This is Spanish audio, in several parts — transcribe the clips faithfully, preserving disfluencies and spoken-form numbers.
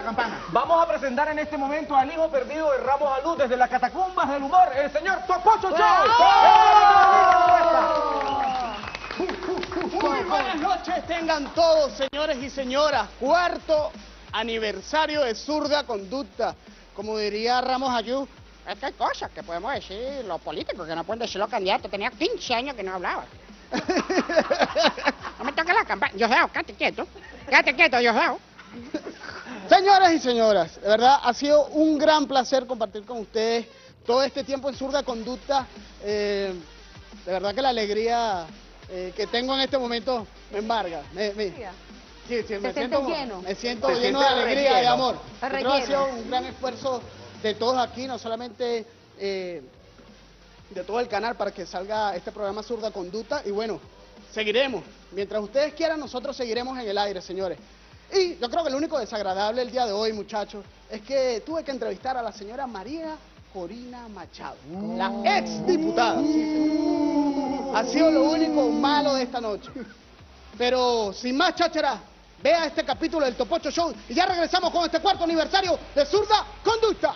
campana. Vamos a presentar en este momento al hijo perdido de Ramos Alú desde las catacumbas del humor, el señor Topocho Show. Muy buenas noches tengan todos, señores y señoras. Cuarto aniversario de Zurda Conducta. Como diría Ramos Ayú, es que hay cosas que podemos decir los políticos, que no pueden decir los candidatos. Tenía quince años que no hablaba. No me toques la campana. Joseo, quédate quieto. Quédate quieto, Joseo. Señoras y señoras, de verdad ha sido un gran placer compartir con ustedes todo este tiempo en Zurda Conducta. Eh, de verdad que la alegría eh, que tengo en este momento me embarga. Me, me, sí, sí, me siento lleno, me siento lleno de alegría y amor. Creo que ha sido un gran esfuerzo de todos aquí, no solamente eh, de todo el canal para que salga este programa Zurda Conducta. Y bueno, seguiremos. Mientras ustedes quieran, nosotros seguiremos en el aire, señores. Y yo creo que lo único desagradable el día de hoy, muchachos, es que tuve que entrevistar a la señora María Corina Machado, uh. la ex diputada. Sí, ha sido lo único malo de esta noche. Pero sin más cháchara, vea este capítulo del Topocho Show y ya regresamos con este cuarto aniversario de Zurda Conducta.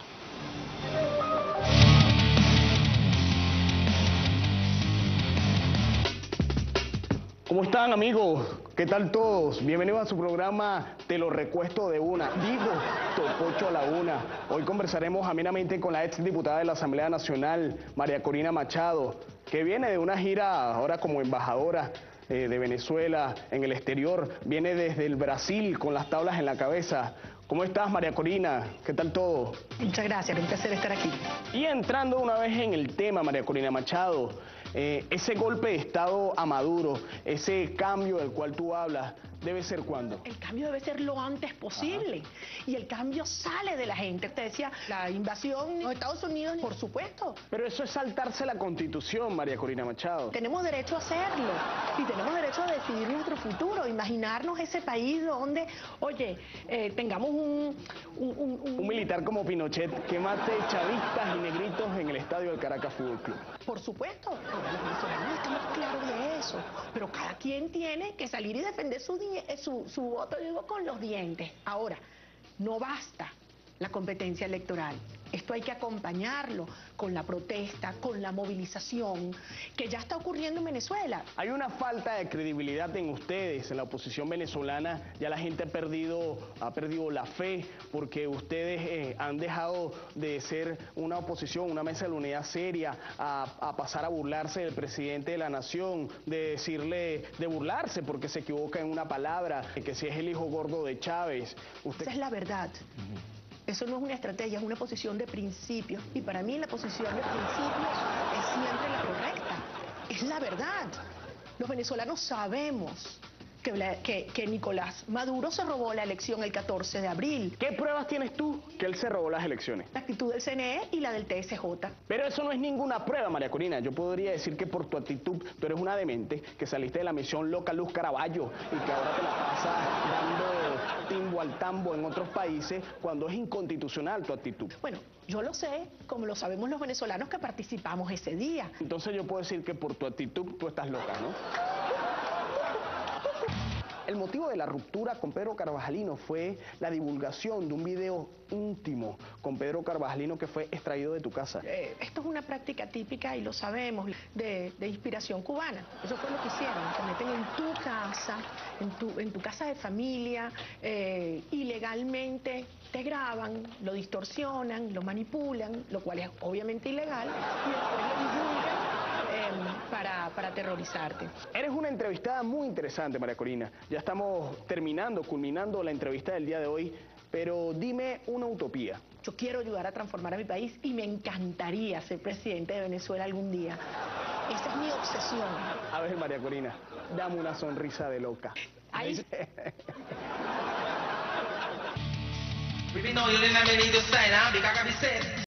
¿Cómo están, amigos? ¿Qué tal todos? Bienvenidos a su programa Te lo recuesto de una, digo, Topocho a la una. Hoy conversaremos amenamente con la ex diputada de la Asamblea Nacional, María Corina Machado, que viene de una gira ahora como embajadora eh, de Venezuela en el exterior, viene desde el Brasil con las tablas en la cabeza. ¿Cómo estás, María Corina? ¿Qué tal todo? Muchas gracias, un placer estar aquí. Y entrando una vez en el tema, María Corina Machado, eh, ese golpe de Estado a Maduro, ese cambio del cual tú hablas, ¿debe ser cuándo? El cambio debe ser lo antes posible. Ajá. Y el cambio sale de la gente. Te decía, la invasión de los Estados Unidos, por supuesto. Pero eso es saltarse la Constitución, María Corina Machado. Tenemos derecho a hacerlo. Y tenemos derecho a decidir nuestro futuro. Imaginarnos ese país donde, oye, eh, tengamos un un, un, un... un militar como Pinochet que mate chavistas y negritos en el estadio del Caracas Fútbol Club. Por supuesto. Los venezolanos estamos claros de eso. Pero cada quien tiene que salir y defender su Su, su voto, digo, con los dientes. Ahora, no basta la competencia electoral. Esto hay que acompañarlo con la protesta, con la movilización, que ya está ocurriendo en Venezuela. Hay una falta de credibilidad en ustedes, en la oposición venezolana. Ya la gente ha perdido, ha perdido la fe, porque ustedes eh, han dejado de ser una oposición, una mesa de la unidad seria, a, a pasar a burlarse del presidente de la nación, de decirle, de burlarse porque se equivoca en una palabra, que si es el hijo gordo de Chávez. Usted... Esa es la verdad. Uh-huh. Eso no es una estrategia, es una posición de principios. Y para mí la posición de principios es siempre la correcta. Es la verdad. Los venezolanos sabemos que, que, que Nicolás Maduro se robó la elección el catorce de abril. ¿Qué pruebas tienes tú que él se robó las elecciones? La actitud del C N E y la del T S J. Pero eso no es ninguna prueba, María Corina. Yo podría decir que por tu actitud tú eres una demente, que saliste de la misión Loca Luz Caraballo y que ahora te la pasas dando timbo al tambo en otros países cuando es inconstitucional tu actitud. Bueno, yo lo sé, como lo sabemos los venezolanos que participamos ese día. Entonces yo puedo decir que por tu actitud tú estás loca, ¿no? El motivo de la ruptura con Pedro Carvajalino fue la divulgación de un video íntimo con Pedro Carvajalino que fue extraído de tu casa. Eh, esto es una práctica típica y lo sabemos, de, de inspiración cubana. Eso fue lo que hicieron, te meten en tu casa, en tu, en tu casa de familia, eh, ilegalmente te graban, lo distorsionan, lo manipulan, lo cual es obviamente ilegal, y después lo divulgan Para, para aterrorizarte. Eres una entrevistada muy interesante, María Corina. Ya estamos terminando, culminando la entrevista del día de hoy, pero dime una utopía. Yo quiero ayudar a transformar a mi país y me encantaría ser presidente de Venezuela algún día. Esa es mi obsesión. A ver, María Corina, dame una sonrisa de loca. Ahí. We be know you didn't have any to sign, huh? Because I be said.